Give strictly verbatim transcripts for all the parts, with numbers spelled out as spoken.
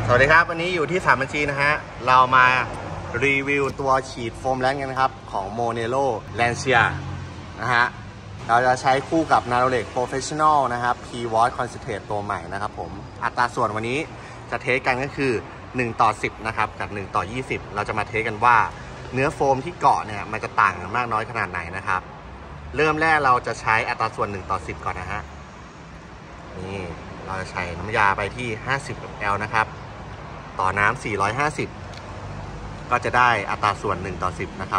สวัสดีครับวันนี้อยู่ที่สามบัญชีนะฮะเรามารีวิวตัวฉีดโฟมแลนด์กันนะครับของ Monelo Lancia นะฮะเราจะใช้คู่กับ Narolec Professional นะครับ P-Watt Concentrate ตัวใหม่นะครับผมอัตราส่วนวันนี้จะเทสกันก็คือหนึ่งต่อสิบนะครับกับหนึ่งต่อยี่สิบเราจะมาเทสกันว่าเนื้อโฟมที่เกาะเนี่ยมันจะต่างกันมากน้อยขนาดไหนนะครับเริ่มแรกเราจะใช้อัตราส่วนหนึ่งต่อสิบก่อนนะฮะนี่เราจะใช้น้ำยาไปที่ห้าสิบมิลลิลิตรนะครับต่อน้ำสี่ร้อยห้าสิบก็จะได้อัตราส่วนหนึ่งต่อสิบนะครับ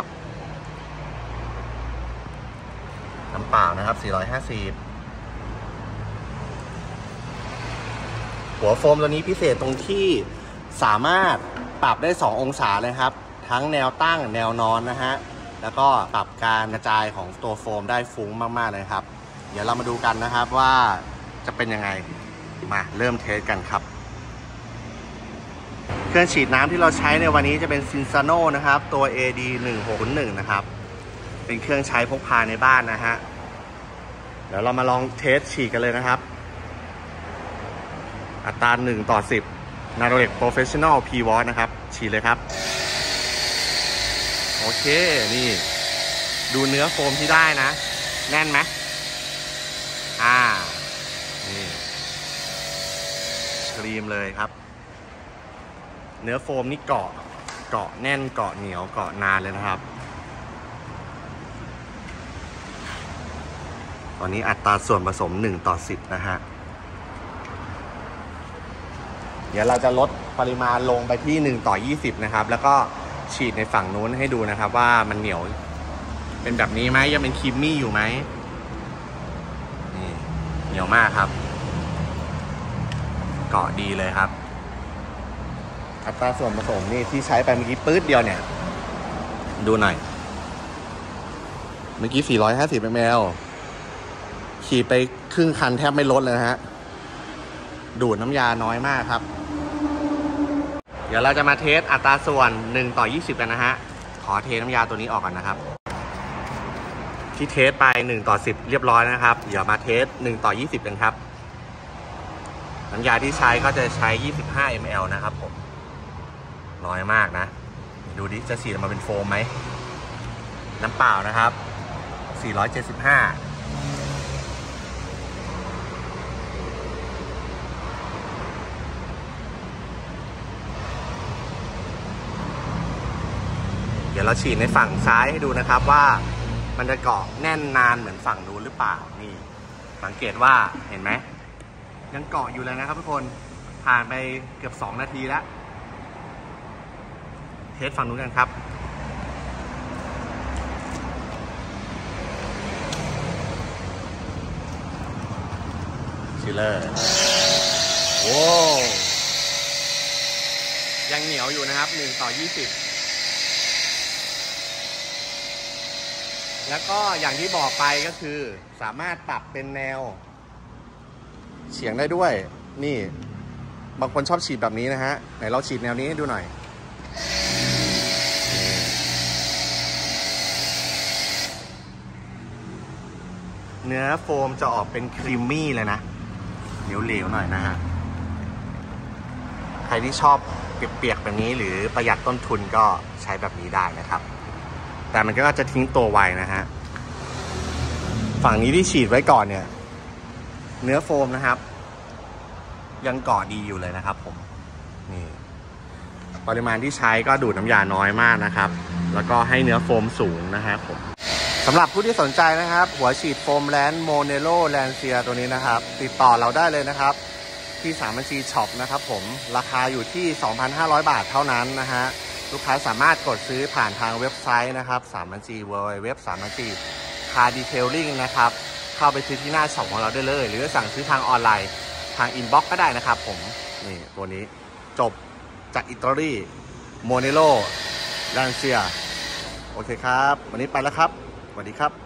น้ำเปล่านะครับสี่ร้อยห้าสิบหัวโฟมตัวนี้พิเศษตรงที่สามารถปรับได้สององศาเลยครับทั้งแนวตั้งแนวนอนนะฮะแล้วก็ปรับการกระจายของตัวโฟมได้ฟุ้งมากๆเลยครับเดี๋ยวเรามาดูกันนะครับว่าจะเป็นยังไงมาเริ่มเทสกันครับเครื่องฉีดน้ำที่เราใช้ในวันนี้จะเป็น Cinzano นะครับตัว เอ ดี หนึ่งหกศูนย์หนึ่ง นะครับเป็นเครื่องใช้พกพาในบ้านนะฮะเดี๋ยวเรามาลองเทสฉีดกันเลยนะครับอัตราหนึ่งต่อสิบ Narolec Professional P-Watt นะครับฉีดเลยครับโอเคนี่ดูเนื้อโฟมที่ได้นะแน่นไหมอ่านี่ครีมเลยครับเนื้อโฟมนี่เกาะเกาะแน่นเกาะเหนียวเกาะนานเลยนะครับตอนนี้อัตราส่วนผสมหนึ่งต่อสิบนะฮะเดี๋ยวเราจะลดปริมาณลงไปที่หนึ่งต่อยี่สิบนะครับแล้วก็ฉีดในฝั่งนู้นให้ดูนะครับว่ามันเหนียวเป็นแบบนี้ไหมยังเป็นครีมมี่อยู่ไหมนี่เหนียวมากครับเกาะดีเลยครับอัตราส่วนผสมนี่ที่ใช้ไปเมื่อกี้ปื๊ดเดียวเนี่ยดูหน่อยเมื่อกี้สี่ร้อยห้าสิบมิลลิลิตรขี่ไปครึ่งคันแทบไม่ลดเลยนะฮะดูดน้ำยาน้อยมากครับเดี๋ยวเราจะมาเทสอัตราส่วนหนึ่งต่อยี่สิบกันนะฮะขอเทน้ำยาตัวนี้ออกก่อนนะครับที่เทสไปหนึ่งต่อสิบเรียบร้อยนะครับเดี๋ยวมาเทสหนึ่งต่อยี่สิบกันครับน้ำยาที่ใช้ก็จะใช้ยี่สิบห้ามิลลิลิตรนะครับผมน้อยมากนะดูดิจะฉีดออกมาเป็นโฟมไหมน้ำเปล่านะครับสี่ร้อยเจ็ดสิบห้าเดี๋ยวเราฉีดในฝั่งซ้ายให้ดูนะครับว่ามันจะเกาะแน่นนานเหมือนฝั่งนู้นหรือเปล่านี่สังเกตว่าเห็นไหมยังเกาะอยู่เลยนะครับทุกคนผ่านไปเกือบสองนาทีแล้วเทสฝั่งนู้นกันครับชิลเลอร์โอ้ยังเหนียวอยู่นะครับหนึ่งต่อยี่สิบแล้วก็อย่างที่บอกไปก็คือสามารถปรับเป็นแนวเฉียงได้ด้วยนี่บางคนชอบฉีดแบบนี้นะฮะไหนเราฉีดแนวนี้ให้ดูหน่อยเนื้อโฟมจะออกเป็นครีมมี่เลยนะเหลวๆหน่อยนะฮะใครที่ชอบเปียกๆแบบนี้หรือประหยัดต้นทุนก็ใช้แบบนี้ได้นะครับแต่มันก็จะทิ้งตัวไวนะฮะฝั่งนี้ที่ฉีดไว้ก่อนเนี่ยเนื้อโฟมนะครับยังเกาะดีอยู่เลยนะครับผมนี่ปริมาณที่ใช้ก็ดูดน้ำยาน้อยมากนะครับแล้วก็ให้เนื้อโฟมสูงนะครับผมสำหรับผู้ที่สนใจนะครับหัวฉีดโฟมแลนด์ Monelo Lancia ตัวนี้นะครับติดต่อเราได้เลยนะครับที่สามบัญชีช็อปนะครับผมราคาอยู่ที่ สองพันห้าร้อย บาทเท่านั้นนะฮะลูกค้าสามารถกดซื้อผ่านทางเว็บไซต์นะครับสามบัญชี ดับเบิลยู ดับเบิลยู ดับเบิลยู เว็บสามบัญชี Car Detailing นะครับเข้าไปซื้อที่หน้าช็อปของเราได้เลยหรือสั่งซื้อทางออนไลน์ทางอินบ็อกซ์ก็ได้นะครับผมนี่ตัวนี้จบจากอิตาลี Monelo Lancia โอเคครับวันนี้ไปแล้วครับสวัสดีครับ